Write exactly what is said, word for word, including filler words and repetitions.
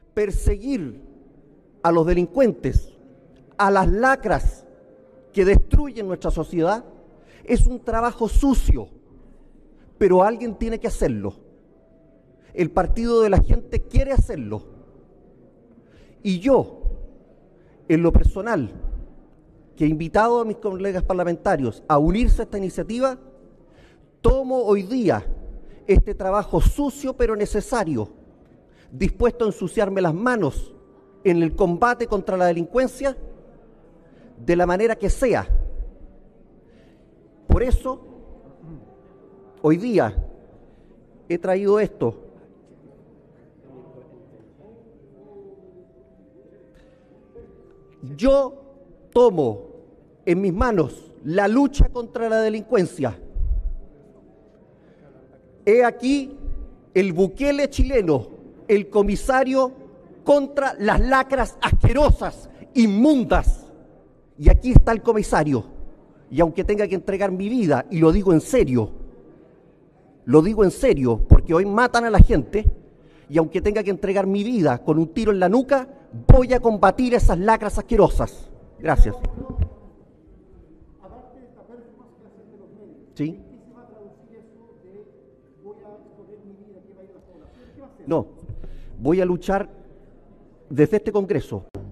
perseguir a los delincuentes, a las lacras que destruyen nuestra sociedad, es un trabajo sucio, pero alguien tiene que hacerlo. El Partido de la Gente quiere hacerlo. Y yo, en lo personal, que he invitado a mis colegas parlamentarios a unirse a esta iniciativa, tomo hoy día este trabajo sucio pero necesario, dispuesto a ensuciarme las manos en el combate contra la delincuencia de la manera que sea. Por eso, hoy día he traído esto. Yo tomo en mis manos la lucha contra la delincuencia. He aquí el Bukele chileno, el comisario contra las lacras asquerosas, inmundas. Y aquí está el comisario. Y aunque tenga que entregar mi vida, y lo digo en serio, lo digo en serio, porque hoy matan a la gente, y aunque tenga que entregar mi vida con un tiro en la nuca, voy a combatir esas lacras asquerosas. Gracias. ¿Sí? No, voy a luchar desde este Congreso.